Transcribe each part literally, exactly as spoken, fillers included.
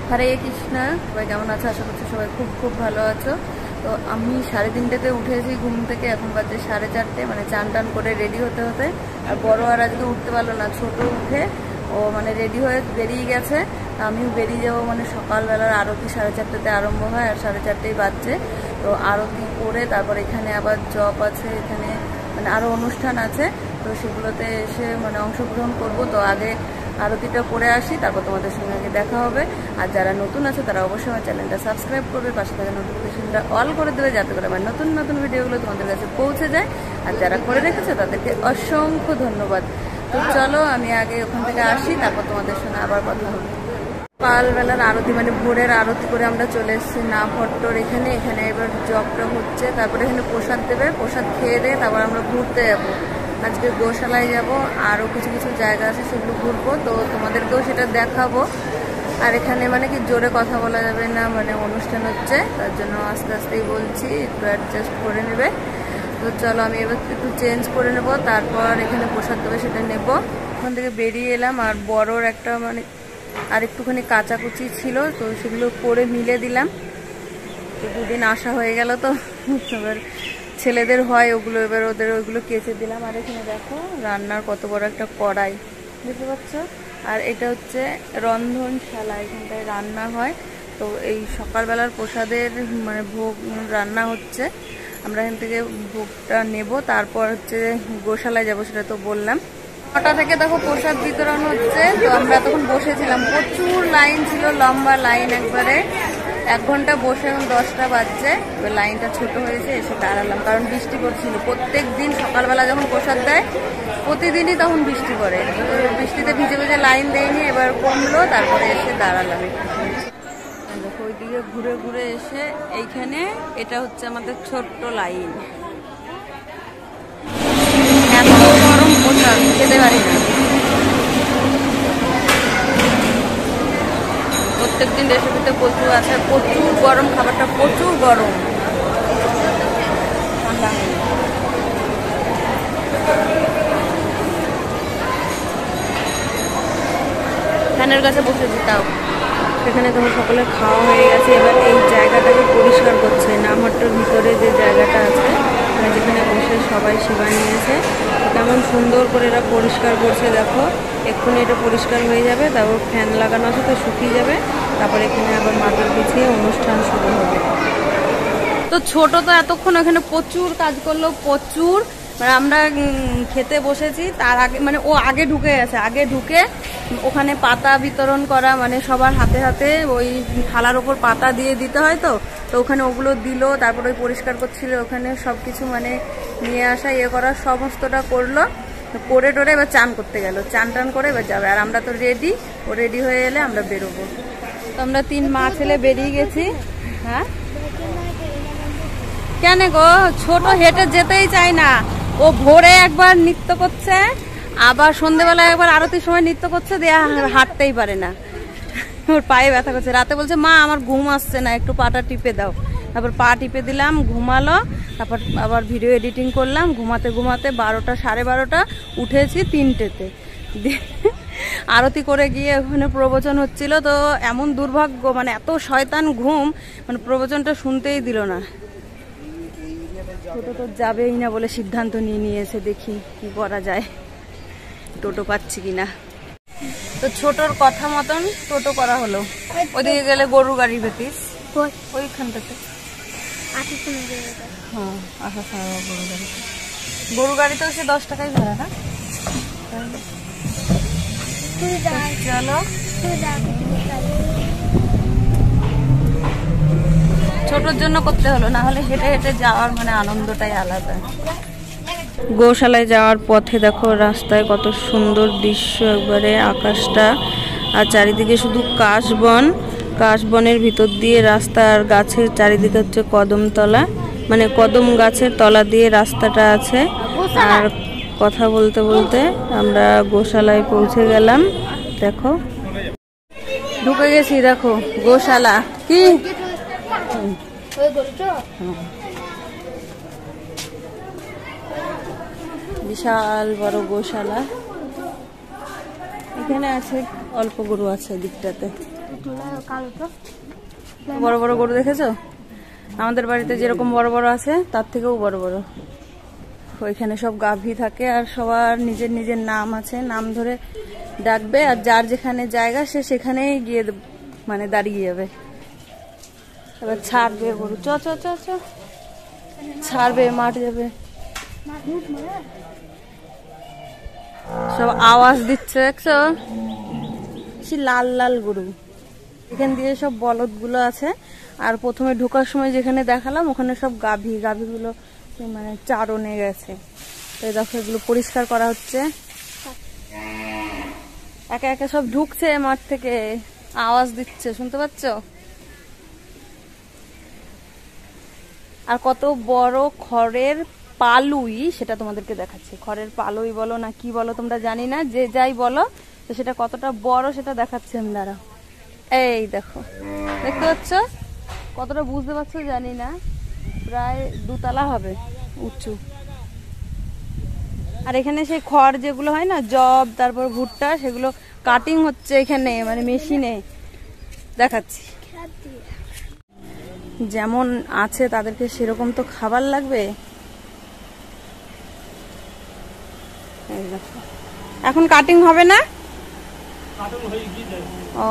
হরে কৃষ্ণ, সবাই কেমন আছো? আশা করছি সবাই খুব খুব ভালো আছো। তো আমি সাড়ে তিনটেতে উঠেছি ঘুম থেকে, এখন বাজে সাড়ে চারটে, মানে চান টান করে রেডি হতে হতে। আর বড় আর আজকে উঠতে পারলো না, ছোট উঠে ও মানে রেডি হয়ে বেরিয়ে গেছে। আমিও বেরিয়ে যাবো, মানে সকালবেলার আরতি সাড়ে চারটেতে আরম্ভ হয় আর সাড়ে চারটেই বাজছে। তো আরতি করে তারপর এখানে আবার জব আছে, এখানে মানে আরও অনুষ্ঠান আছে, তো সেগুলোতে এসে মানে অংশগ্রহণ করব। তো আগে আরতিটা করে আসি, তারপর তোমাদের সঙ্গে আগে দেখা হবে। আর যারা নতুন আছে তারা অবশ্যই আমার চ্যানেলটা সাবস্ক্রাইব করবে, পাশে থাকা নোটিফিকেশনটা অল করে দেবে, যাতে করে আমার নতুন নতুন ভিডিওগুলো তোমাদের কাছে পৌঁছে যায়। আর যারা করে রেখেছে তাদেরকে অসংখ্য ধন্যবাদ। তো চলো আমি আগে ওখান থেকে আসি, তারপর তোমাদের সঙ্গে আবার কথা হবে। সকালবেলার আরতি মানে ভোরের আরতি করে আমরা চলে এসেছি না ভট্টর এখানে। এখানে এবার জবটা হচ্ছে, তারপরে এখানে প্রসাদ দেবে, প্রসাদ খেয়ে দিয়ে তারপর আমরা ঘুরতে যাবো। আজকে গোশালায় যাব, আরও কিছু কিছু জায়গা আছে সেগুলো ঘুরবো, তো তোমাদেরকেও সেটা দেখাবো। আর এখানে মানে কি জোরে কথা বলা যাবে না, মানে অনুষ্ঠান হচ্ছে, তার জন্য আস্তে আস্তেই বলছি, একটু অ্যাডজাস্ট করে নেবে। তো চলো আমি এবার একটু চেঞ্জ করে নেব, তারপর এখানে প্রসাদ দেবে সেটা নেব। ওখান থেকে বেরিয়ে এলাম, আর বড়োর একটা মানে আর একটুখানি কাচাকুচি ছিল, তো সেগুলো করে মিলে দিলাম। তো দুদিন আসা হয়ে গেল, তো এবার ছেলেদের হয় ওগুলো, এবার ওদের ওইগুলো কেচে দিলাম। আর এখানে দেখো রান্নার কত বড় একটা কড়াই, বুঝতে পারছো? আর এটা হচ্ছে রন্ধনশালা, এখানটায় রান্না হয়। তো এই সকালবেলার প্রসাদের মানে ভোগ রান্না হচ্ছে, আমরা এখান থেকে ভোগটা নেব, তারপর হচ্ছে গোশালায় যাব, সেটা তো বললাম। নটা থেকে দেখো প্রসাদ বিতরণ হচ্ছে, তো আমরা তখন বসেছিলাম, প্রচুর লাইন ছিল, লম্বা লাইন একবারে। এক ঘন্টা বসে এখন দশটা বাজছে, এবার লাইনটা ছোট হয়েছে, এসে দাঁড়ালাম, কারণ বৃষ্টি পড়ছিল। প্রত্যেক দিন সকালবেলা যখন প্রসাদ দেয় প্রতিদিনই তখন বৃষ্টি পড়ে, বৃষ্টিতে ভিজে ভিজে লাইন দেয়নি, এবার কমলো, তারপরে এসে দাঁড়ালাম একটু। দেখো ওইদিকে ঘুরে ঘুরে এসে এইখানে এটা হচ্ছে আমাদের ছোট্ট লাইন। এত গরম প্রসাদ খেতে পারি না, প্রত্যেকদিন রেসিপিতে প্রচুর আছে, প্রচুর গরম, খাবারটা প্রচুর গরম, ঠান্ডা হয়নি। ফ্যানের কাছে বসে দিতাম, সেখানে তোমার সকলে খাওয়া হয়ে গেছে। এবার এই জায়গাটাকে পরিষ্কার করছে, নামহট্টর ভিতরে যে জায়গাটা আছে, মানে যেখানে বসে সবাই সেবা নিয়েছে, কেমন সুন্দর করে এরা পরিষ্কার করছে। দেখো এক্ষুনি এটা পরিষ্কার হয়ে যাবে, তারপর ফ্যান লাগানো আছে, তো শুকিয়ে যাবে, তারপর এখানে আবার মাদুর বিছিয়ে অনুষ্ঠান শুরু হবে। তো ছোট তো এতক্ষণ এখানে প্রচুর কাজ করলো, প্রচুর, মানে আমরা খেতে বসেছি তার আগে, মানে ও আগে ঢুকে গেছে, আগে ঢুকে ওখানে পাতা বিতরণ করা, মানে সবার হাতে হাতে ওই থালার ওপর পাতা দিয়ে দিতে হয়, তো তো ওখানে ওগুলো দিল, তারপর ওই পরিষ্কার করছিল, ওখানে সব কিছু মানে নিয়ে আসা ইয়ে করা সমস্তটা করলো, করে টোরে এবার চান করতে গেল, চান টান করে এবার যাবে। আর আমরা তো রেডি, ও রেডি হয়ে এলে আমরা বেরোবো। তো আমরা তিন মা ছেলে বেরিয়ে গেছি। হ্যাঁ কেন গো, ছোট হেঁটে যেতেই চায় না, ও ভোরে একবার নৃত্য করছে, আবার সন্ধ্যেবেলায় একবার আরতির সময় নৃত্য করছে, দিয়ে হাঁটতেই পারে না, ওর পায়ে ব্যথা করছে। রাতে বলছে মা আমার ঘুম আসছে না, একটু পাটা টিপে দাও, তারপর পা টিপে দিলাম, ঘুমালো, তারপর আবার ভিডিও এডিটিং করলাম। ঘুমাতে ঘুমাতে বারোটা সাড়ে বারোটা, উঠেছি তিনটেতে, আরতি করে গিয়ে ওখানে প্রবচন হচ্ছিল। তো এমন দুর্ভাগ্য, মানে এত শয়তান ঘুম, মানে প্রবচনটা শুনতেই দিল না। ছোট তো যাবেই না বলে সিদ্ধান্ত নিয়ে নিয়েছে, দেখি কি করা যায়, টোটো পাচ্ছি কিনা। তো ছোটর কথা মতন টোটো করা হলো। ওইদিকে গেলে গরু গাড়ি পেতিস, ওইখানটাতে হ্যাঁ আসা ছাড়া গরু গাড়ি, গরু গাড়িতেও সে দশ টাকাই ভাড়া না। চলো ছোটর জন্য করতে হলো, না হলে হেঁটে হেঁটে যাওয়ার মানে আনন্দটাই আলাদা। গোশালায় যাওয়ার পথে দেখো রাস্তায় কত সুন্দর দৃশ্য, একবারে আকাশটা, আর চারিদিকে শুধু কাশবন, কাশবনের ভিতর দিয়ে রাস্তা, আর গাছের চারিদিকে হচ্ছে কদমতলা, মানে কদম গাছের তলা দিয়ে রাস্তাটা আছে। আর কথা বলতে বলতে আমরা গোশালায় পৌঁছে গেলাম। দেখো ঢুকে গেছি, দেখো গোশালা কি বিশাল বড় গোশালা। এখানে আছে অল্প গরু আছে দিকটাতে। বড় বড় গরু দেখেছো? আমাদের বাড়িতে যেরকম বড় বড় আছে তার থেকেও বড় বড়। ওইখানে সব গাভী থাকে আর সবার নিজের নিজের নাম আছে, নাম ধরে ডাকবে আর যার যেখানে জায়গা সে সেখানেই গিয়ে মানে দাঁড়িয়ে যাবে। এবার ছাড়বে গরু, চ চ চ চ ছাড়বে, মাঠ যাবে, সব আওয়াজ দিচ্ছে দেখছো? সে লাল লাল গরু। এখান দিয়ে সব বলদ গুলো আছে আর প্রথমে ঢোকার সময় যেখানে দেখালাম ওখানে সব গাভী, গাভীগুলো মানে চারণে গেছে। তো দেখো এগুলো পরিষ্কার করা হচ্ছে, একে একে সব ঢুকছে মাঠ থেকে, আওয়াজ দিচ্ছে, শুনতে পাচ্ছ? আর কত বড় খড়ের পালুই সেটা তোমাদেরকে দেখাচ্ছে। খড়ের পালুই বলো না কি বলো তোমরা জানি না, যে যাই বলো, তো সেটা কতটা বড় সেটা দেখাচ্ছে আমরা। এই দেখো, দেখতে পাচ্ছ কতটা? বুঝতে পারছো জানি না, প্রায় দুতলা হবে উঁচু। আর এখানে সেই খড় যেগুলো হয় না, জব তারপর ভুট্টা, সেগুলো কাটিং হচ্ছে এখানে, মানে মেশিনে দেখাচ্ছি। যেমন আছে তাদেরকে সেরকম তো খাবার লাগবে। এখন কাটিং হবে না? ও,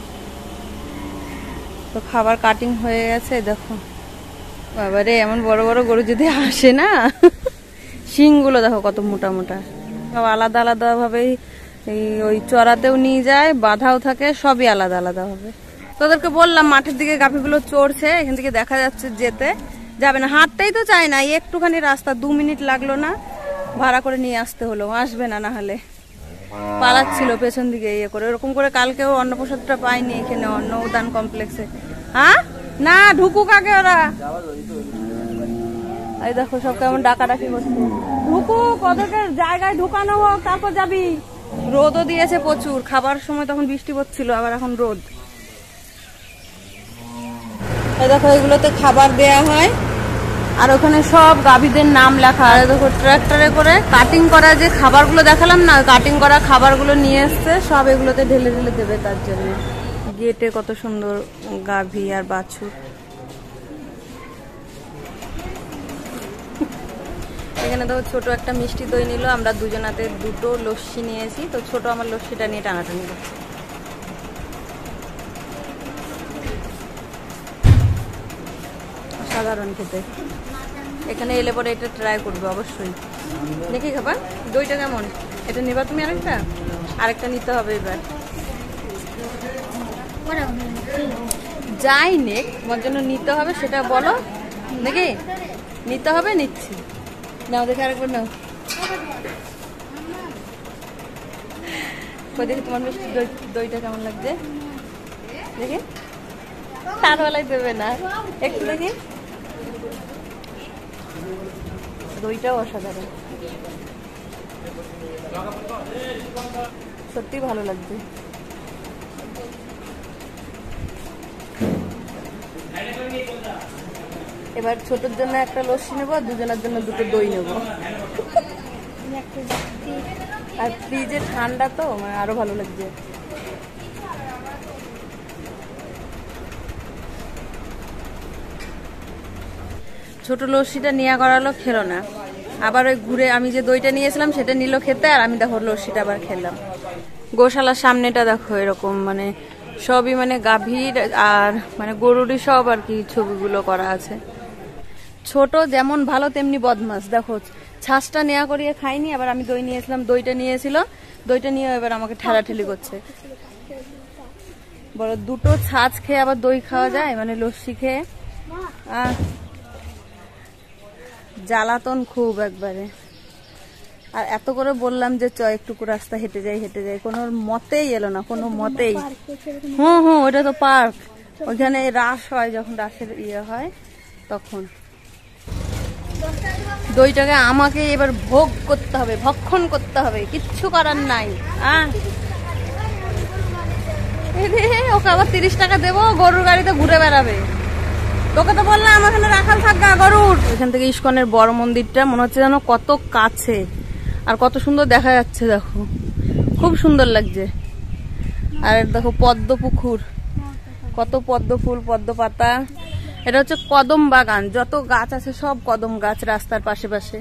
তো খাবার কাটিং হয়ে গেছে। দেখো বাবারে, এমন বড় বড় গরু যদি আসে না, শিংগুলো দেখো কত মোটা মোটা। সব আলাদা আলাদা ভাবে ওই চড়াতেও নিয়ে যায়, বাঁধাও থাকে, সবই আলাদা আলাদা ভাবে। তোদেরকে বললাম মাঠের দিকে গাভীগুলো চড়ছে, এখান থেকে দেখা যাচ্ছে, যেতে যাবে না, হাঁটতেই তো চায় না। একটুখানি রাস্তা, দু মিনিট লাগলো না, ভাড়া করে নিয়ে আসতে হলো, আসবে না, না হলে পালাচ্ছিল পেছন দিকে ইয়ে করে। এরকম করে কালকেও অন্নপ্রসাদটা পাইনি এখানে অন্ন উদ্যান কমপ্লেক্সে। হ্যাঁ না, ঢুকুক আগে ওরা। এই দেখো সব কেমন ডাকাডাকি করছে, ঢুকুক, ওদেরকে জায়গায় ঢুকানো হোক, তারপর যাবি। রোদও দিয়েছে প্রচুর, খাবার সময় তখন বৃষ্টি পড়ছিল, আবার এখন রোদ। এই দেখো এগুলোতে খাবার দেয়া হয় আর ওখানে সব গাভীদের নাম লেখা। আর দেখো ট্রাক্টরে করে কাটিং করা যে খাবারগুলো দেখালাম না, কাটিং করা খাবারগুলো নিয়ে এসছে, সব এগুলোতে ঢেলে ঢেলে দেবে। তার জন্য গেটে কত সুন্দর গাভী আর বাছুর। এখানে দেখো ছোট একটা মিষ্টি দই নিল, আমরা দুজনাতে দুটো লস্যি নিয়েছি। তো ছোট আমার লস্যিটা নিয়ে টানাটানি করছে। সাধারণ খেতে, এখানে এলে পরে এটা ট্রাই করবো অবশ্যই। দেখি খাবার দইটা কেমন, এটা নিবা তুমি? আরেকটা আরেকটা নিতে হবে এবার। যাই নে তোমার জন্য নিতে হবে সেটা বলো, দেখি নিতে হবে, নিচ্ছি। নাও দেখে আরেকবার নাও, দেখি তোমার মিষ্টি দই দইটা কেমন লাগছে দেখি। তার বেলায় দেবে না, একটু দেখি। দইটাও অসাধারণ, সত্যি ভালো লাগছে। এবার ছোটর জন্য একটা লস্যি নেবো, দুজনের জন্য দুটো দই নেবো। আর ফ্রিজে ঠান্ডা তো মানে আরো ভালো লাগছে। ছোট লস্যিটা নিয়ে করালো, খেলো না। আবার ওই ঘুরে আমি যে দইটা নিয়েছিলাম সেটা নিল খেতে, আর আমি দেখো লস্যিটা আবার খেলাম। গোশালার সামনেটা দেখো এরকম, মানে সবই মানে গাভীর আর মানে গরুরই সব আর কি ছবিগুলো করা আছে। ছোট যেমন ভালো তেমনি বদমাস। দেখো ছাঁচটা নেওয়া করিয়ে খাইনি, আবার আমি দই নিয়েছিলাম, দইটা নিয়েছিল, দইটা নিয়ে এবার আমাকে ঠেলাঠেলি করছে। বড় দুটো ছাঁচ খেয়ে আবার দই খাওয়া যায়, মানে লস্যি খেয়ে? আহ জ্বালাতন খুব একবারে। আর এত করে বললাম যে চ একটুকু রাস্তা হেঁটে যাই হেঁটে যাই, কোনো মতেই এলো না, কোনো মতেই। হুম হুম ওটা তো পার্ক, ওইখানে রাস হয়, যখন রাসের ইয়ে হয় তখন। দইটাকে আমাকে এবার ভোগ করতে হবে, ভক্ষণ করতে হবে, কিচ্ছু করার নাই। আহ ওকে আবার তিরিশ টাকা দেবো, গরুর গাড়িতে ঘুরে বেড়াবে। তোকে তো বললাম আমার এখানে রাখাল থাকা গরুর। এখান থেকে ইস্কনের বড় মন্দিরটা মনে হচ্ছে যেন কত কাছে, আর কত সুন্দর দেখা যাচ্ছে, দেখো খুব সুন্দর লাগছে। আর দেখো পদ্ম পুকুর, কত পদ্ম ফুল, পদ্ম পাতা। এটা হচ্ছে কদম বাগান, যত গাছ আছে সব কদম গাছ রাস্তার পাশে পাশে,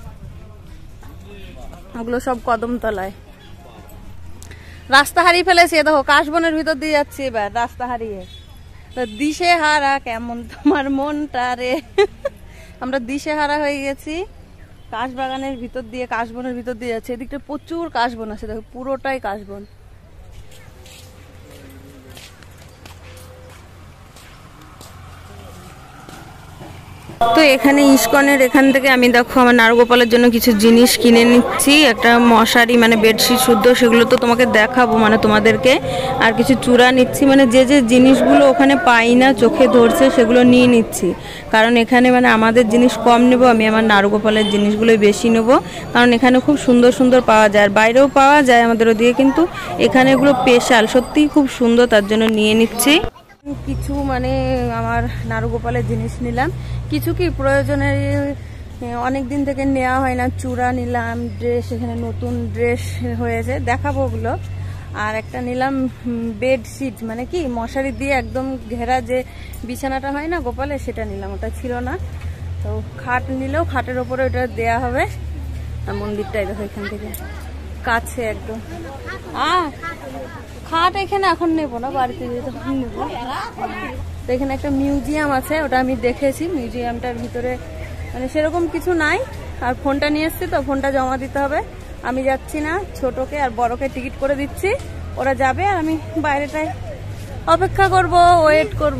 ওগুলো সব কদম তলায়। রাস্তা হারিয়ে ফেলেছি, দেখো কাশবনের ভিতর দিয়ে যাচ্ছি এবার রাস্তা হারিয়ে। দিশে হারা কেমন তোমার মনটা রে। আমরা দিশে হারা হয়ে গেছি, কাশবাগানের ভিতর দিয়ে, কাশবনের ভিতর দিয়ে যাচ্ছে। এদিকটা প্রচুর কাশবন আছে, দেখো পুরোটাই কাশবন। তো এখানে ইস্কনের এখান থেকে আমি দেখো আমার নারগোপালের জন্য কিছু জিনিস কিনে নিচ্ছি। একটা মশারি মানে বেডশিট শুদ্ধ, সেগুলো তো তোমাকে দেখাবো মানে তোমাদেরকে। আর কিছু চূড়া নিচ্ছি, মানে যে যে জিনিসগুলো ওখানে পাই না চোখে ধরছে সেগুলো নিয়ে নিচ্ছি। কারণ এখানে মানে আমাদের জিনিস কম নেব, আমি আমার নারগোপালের জিনিসগুলোই বেশি নেব, কারণ এখানে খুব সুন্দর সুন্দর পাওয়া যায়। আর বাইরেও পাওয়া যায় আমাদের ওদিকে, কিন্তু এখানে এগুলো স্পেশাল, সত্যিই খুব সুন্দর, তার জন্য নিয়ে নিচ্ছি। কিছু মানে আমার নারগোপালের জিনিস নিলাম, কিছু কি প্রয়োজনের, অনেক দিন থেকে নেওয়া হয় না, চূড়া নিলাম, ড্রেস, এখানে নতুন ড্রেস হয়েছে দেখাবো ওগুলো। আর একটা নিলাম বেডশিট, মানে কি মশারি দিয়ে একদম ঘেরা যে বিছানাটা হয় না গোপালে, সেটা নিলাম, ওটা ছিল না। তো খাট নিলেও খাটের ওপরে ওটা দেয়া হবে। আর মন্দিরটাই দেখো এখান থেকে কাছে একদম। আহ খাট এখানে এখন নেবো না, বাড়িতে যেয়ে তখন নেবো। তো এখানে একটা মিউজিয়াম আছে, ওটা আমি দেখেছি। মিউজিয়ামটার ভিতরে মানে সেরকম কিছু নাই। আর ফোনটা নিয়ে এসছি, তো ফোনটা জমা দিতে হবে। আমি যাচ্ছি না, ছোটকে আর বড়কে টিকিট করে দিচ্ছি, ওরা যাবে আর আমি বাইরেটায় অপেক্ষা করব, ওয়েট করব।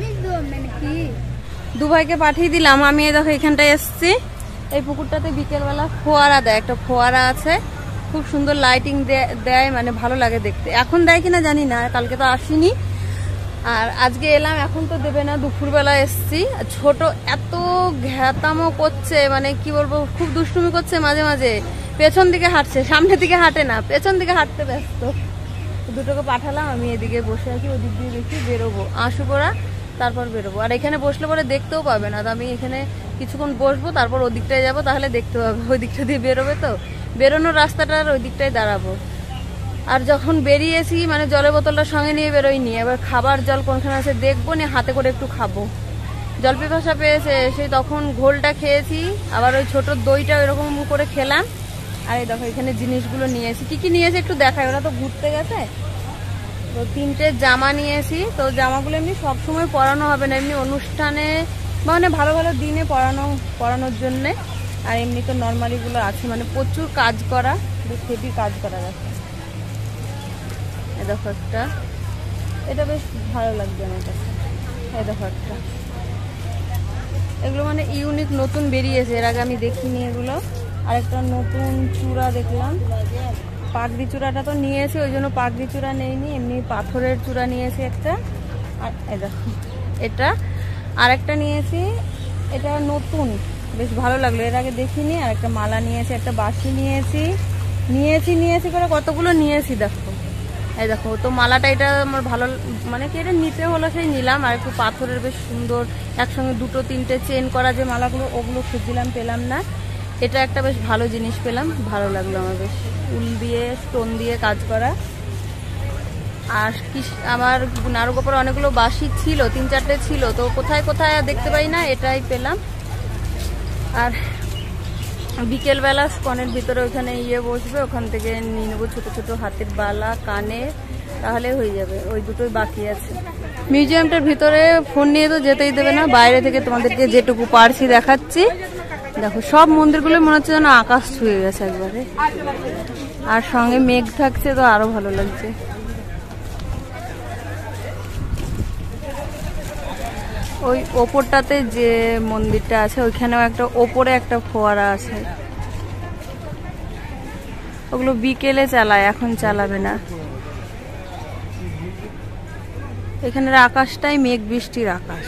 দু ভাইকে পাঠিয়ে দিলাম, আমি দেখো এখানটায় এসছি। এই পুকুরটাতে বিকেলবেলা ফোয়ারা দেয়, একটা ফোয়ারা আছে, খুব সুন্দর লাইটিং দেয়, মানে ভালো লাগে দেখতে। এখন দেয় কিনা জানি না, কালকে তো আসিনি, আর আজকে এলাম। এখন তো দেবে না, দুপুরবেলা এসছি। ছোট এত ঘ্যাতামো করছে, মানে কি বলবো, খুব দুষ্টুমি করছে মাঝে মাঝে। পেছন দিকে হাঁটছে, সামনের দিকে হাঁটে না, পেছন দিকে হাঁটতে ব্যস্ত। দুটোকে পাঠালাম, আমি এদিকে বসে আছি, ওদিক দিয়ে দেখি বেরোবো, আসু পড়া তারপর বেরোবো। আর এখানে বসলে পরে দেখতেও পাবে না, তো আমি এখানে কিছুক্ষণ বসবো, তারপর ওদিকটায় যাবো, তাহলে দেখতে পাবে। ওই দিকটা দিয়ে বেরোবে, তো বেরোনোর রাস্তাটার ওই দিকটায় দাঁড়াবো। আর যখন বেরিয়েছি মানে জলের বোতলটা সঙ্গে নিয়ে বেরোইনি, এবার খাবার জল কোনখানে আছে দেখবো, নিয়ে হাতে করে একটু খাবো। জল পিপাসা পেয়েছে, সেই তখন ঘোলটা খেয়েছি, আবার ওই ছোট দইটা ওইরকম করে খেলাম। আর এই দেখো এখানে জিনিসগুলো নিয়েছি, কি কি নিয়েছি একটু দেখাই। ওরা তো ঘুরতে গেছে, তো তিনটে জামা নিয়েছি। তো জামাগুলো এমনি সবসময় পরানো হবে না, এমনি অনুষ্ঠানে মানে ভালো ভালো দিনে পরানো পরানোর জন্যে। আর এমনি তো নর্মালিগুলো আছে, মানে প্রচুর কাজ করা, বেশ হেভি কাজ করা আছে। এই দেখো একটা, এটা বেশ ভালো লাগবে আমার কাছে। এই দেখো একটা, এগুলো মানে ইউনিক নতুন বেরিয়েছে, এর আগে আমি দেখিনি এগুলো। আর একটা নতুন চূড়া দেখলাম, পাগড়ি চূড়াটা তো নিয়েছি, ওই জন্য পাগড়ি চূড়া নেইনি, এমনি পাথরের চূড়া নিয়েছি একটা। আর এই দেখো এটা আর একটা নিয়েছি, এটা নতুন, বেশ ভালো লাগলো, এর আগে দেখিনি। আর একটা মালা নিয়েছি, একটা বাঁশি নিয়েছি, নিয়েছি নিয়েছি করে কতগুলো নিয়েছি দেখো। এই দেখো, তো মালাটা এটা আমার ভালো, মানে কি এটা নিতে হলো সেই নিলাম। আর একটু পাথরের বেশ সুন্দর, একসঙ্গে দুটো তিনটে চেন করা যে মালাগুলো, ওগুলো খুঁজছিলাম, পেলাম না। এটা একটা বেশ ভালো জিনিস পেলাম, ভালো লাগলো আমার, বেশ উল দিয়ে স্টোন দিয়ে কাজ করা। আর কি আমার নারগোপাল অনেকগুলো বাঁশি ছিল, তিন চারটে ছিল, তো কোথায় কোথায় দেখতে পাই না, এটাই পেলাম। আর বিকেলবেলা স্কনের ভিতরে ওখানে ইয়ে বসবে, ওখান থেকে নিয়ে নেবো ছোটো ছোটো হাতের বালা, কানে, তাহলে হয়ে যাবে। ওই দুটোই বাকি আছে। মিউজিয়ামটার ভিতরে ফোন নিয়ে তো যেতেই দেবে না, বাইরে থেকে তোমাদেরকে যেটুকু পারছি দেখাচ্ছি। দেখো সব মন্দিরগুলো মনে হচ্ছে যেন আকাশ ছুঁয়ে গেছে একবারে, আর সঙ্গে মেঘ থাকছে, তো আরো ভালো লাগছে। ওই ওপরটাতে যে মন্দিরটা আছে, ওইখানেও একটা ওপরে একটা ফোয়ারা আছে, ওগুলো বিকেলে চালায়, এখন চালাবে না। এখানের আকাশটাই মেঘ বৃষ্টির আকাশ।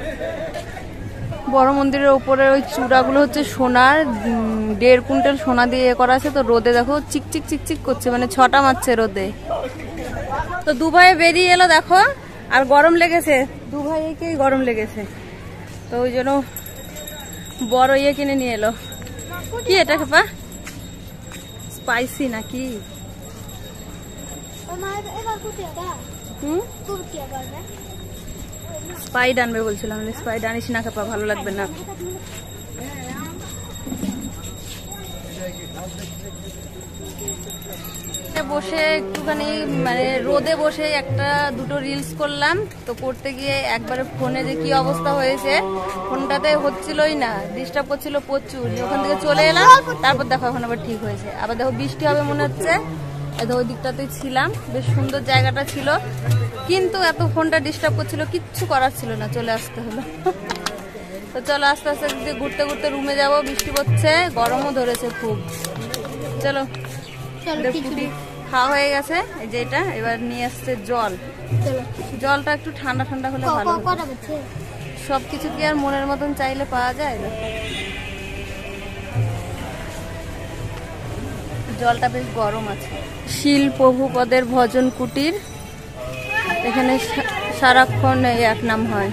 বড় মন্দিরের উপরে ওই চূড়াগুলো হচ্ছে সোনার, দেড় কুইন্টাল সোনা দিয়ে করা আছে। তো রোদে দেখো চিকচিক চিকচিক করছে, মানে ছটা মারছে রোদে। তো দুভাই বেরিয়ে এলো দেখো, আর গরম লেগেছে, দু ভাইকেই গরম লেগেছে, তো ওই জন্য বড় ইয়ে কিনে নিয়ে এলো। কি এটা খেপা, স্পাইসি নাকি? হুম স্পাইড আনবে বলছিলাম, স্পাইড আনিস না কাপা, ভালো লাগবে না। বসে একটুখানি মানে রোদে বসে একটা দুটো রিলস করলাম, তো করতে গিয়ে একবারে ফোনে যে কি অবস্থা হয়েছে, ফোনটাতে হচ্ছিলই না, ডিস্টার্ব করছিল প্রচুর। ওখান থেকে চলে এলাম, তারপর দেখো এখন আবার ঠিক হয়েছে। আবার দেখো বৃষ্টি হবে মনে হচ্ছে। ওই দিকটাতেই ছিলাম, বেশ সুন্দর জায়গাটা ছিল, কিন্তু এত ফোনটা ডিস্টার্ব করছিল, কিচ্ছু করার ছিল না, চলে আসতে হলো। তো চলো আস্তে আস্তে ঘুরতে ঘুরতে রুমে যাবো, বৃষ্টি পড়ছে, গরমও ধরেছে খুব। চলো খাওয়া হয়ে গেছে, এই যে এটা এবার নিয়ে আসছে জল। জলটা একটু ঠান্ডা ঠান্ডা হলে ভালো। সবকিছু কি আর মনের মতন চাইলে পাওয়া যায় না। জলটা বেশ গরম আছে। শিল প্রভুপদের ভজন কুটির, এখানে সারাক্ষণ এই এক নাম হয়।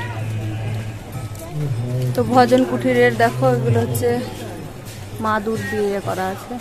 তো ভজন কুটিরের দেখো এগুলো হচ্ছে মাদুর দিয়ে করা আছে।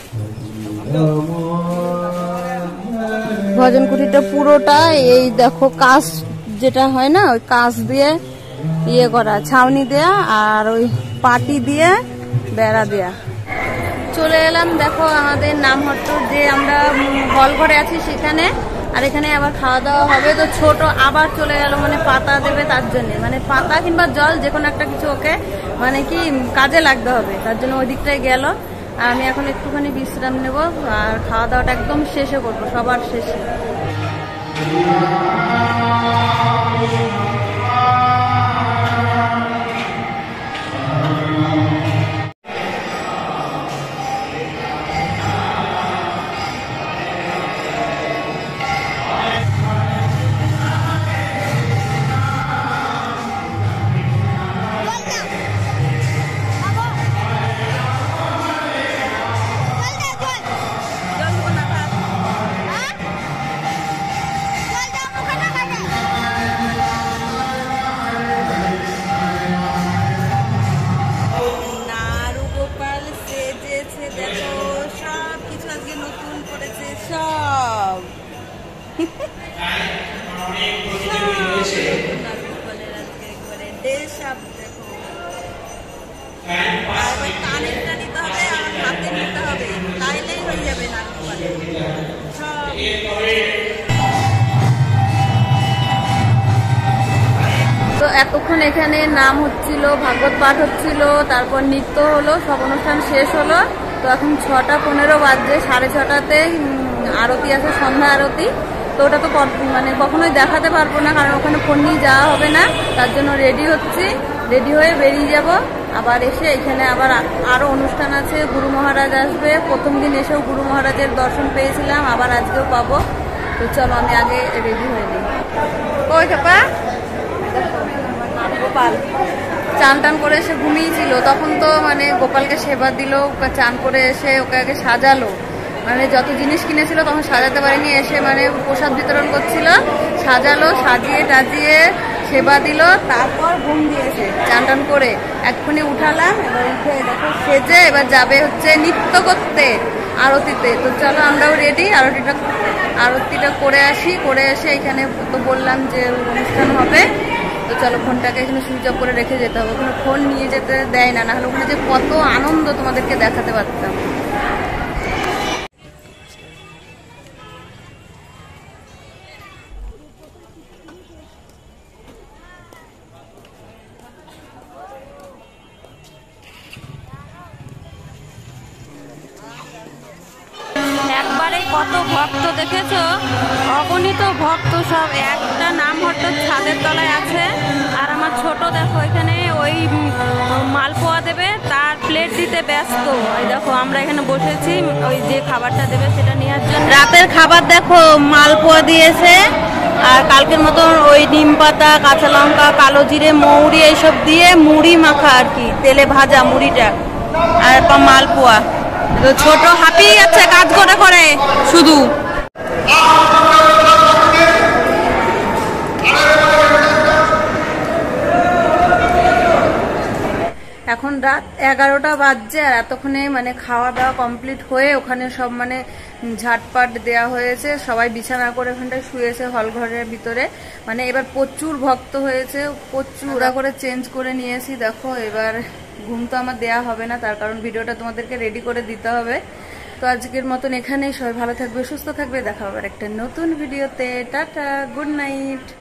ভজন কুটিরটা পুরোটা এই দেখো কাঁচ যেটা হয় না, ওই কাঁচ দিয়ে ইয়ে করা, ছাউনি দেয়া আর ওই পাটি দিয়ে বেড়া দেয়া। চলে এলাম দেখো আমাদের নামহট্টর যে আমরা হল ঘরে আছি সেখানে, আর এখানে আবার খাওয়া দাওয়া হবে। তো ছোট আবার চলে গেল, মানে পাতা দেবে তার জন্য, মানে পাতা কিংবা জল যে কোনো একটা কিছু ওকে মানে কি কাজে লাগতে হবে, তার জন্য ওই দিকটায় গেল। আর আমি এখন একটুখানি বিশ্রাম নেব, আর খাওয়া দাওয়াটা একদম শেষে করবো, সবার শেষে। তো এতক্ষণ এখানে নাম হচ্ছিল, ভাগবত পাঠ হচ্ছিল, তারপর নৃত্য হলো, সব অনুষ্ঠান শেষ হলো। তো এখন ছটা পনেরো বাজছে, সাড়ে ছটাতে আরতি আছে, সন্ধ্যা আরতি। তো ওটা তো মানে কখনোই দেখাতে পারবো না, কারণ ওখানে ফোন নিয়ে যাওয়া হবে না, তার জন্য রেডি হচ্ছি। রেডি হয়ে বেরিয়ে যাব। আবার এসে এখানে আবার আরও অনুষ্ঠান আছে, গুরু মহারাজ আসবে। প্রথম দিন এসেও গুরু মহারাজের দর্শন পেয়েছিলাম, আবার আজকেও পাবো। তো চলো আমি আগে রেডি হয়ে নিই। ওই খাপা গোপাল চান টান করে এসে ঘুমিয়েছিল, তখন তো মানে গোপালকে সেবা দিল, চান করে এসে ওকে আগে সাজালো, মানে যত জিনিস কিনেছিল তখন সাজাতে পারেনি, এসে মানে প্রসাদ বিতরণ করছিল, সাজালো, সাজিয়ে টাজিয়ে সেবা দিল, তারপর ঘুম দিয়েছে। চান টান করে এক্ষুনি উঠালাম, এবার উঠে দেখো সেজে এবার যাবে হচ্ছে নৃত্য করতে আরতিতে। তো চলো আমরাও রেডি, আরতিটা আরতিটা করে আসি। করে এসে এখানে তো বললাম যে অনুষ্ঠান হবে, তো চলো ফোনটাকে এখানে সুইচ অফ করে রেখে যেতে হবে, ওখানে ফোন নিয়ে যেতে দেয় না, নাহলে ওখানে যে কত আনন্দ তোমাদেরকে দেখাতে পারতাম। একবারে কত ভক্ত দেখেছো, অগণিত ভক্ত, সব একটা নামহট্টর ছাদের তলায় আছে। আর আমার ছোট দেখো এখানে ওই মালপোয়া দেবে, তার প্লেট দিতে ব্যস্ত। ওই দেখো আমরা এখানে বসেছি, ওই যে খাবারটা দেবে সেটা নেওয়ার জন্য। রাতের খাবার দেখো মালপোয়া দিয়েছে, আর কালকের মতন ওই নিম পাতা, কাঁচা লঙ্কা, কালো জিরে, মৌরি এইসব দিয়ে মুড়ি মাখা আর কি, তেলে ভাজা মুড়িটা, আর মালপোয়া। ছোট হাঁপিয়ে যাচ্ছে কাজ করে করে শুধু। এখন রাত এগারোটা বাজছে, আর এতক্ষণে মানে খাওয়া দাওয়া কমপ্লিট হয়ে ওখানে সব মানে ঝাটপাট দেয়া হয়েছে, সবাই বিছানা করে ওখানটায় শুয়েছে হল ঘরের ভিতরে। মানে এবার প্রচুর ভক্ত হয়েছে, প্রচুর ওরা করে চেঞ্জ করে নিয়েছি। দেখো এবার ঘুম তো আমার দেয়া হবে না, তার কারণ ভিডিওটা তোমাদেরকে রেডি করে দিতে হবে। তো আজকের মতন এখানেই, সবাই ভালো থাকবে, সুস্থ থাকবে, দেখা হবে একটা নতুন ভিডিওতে। Tata, good night.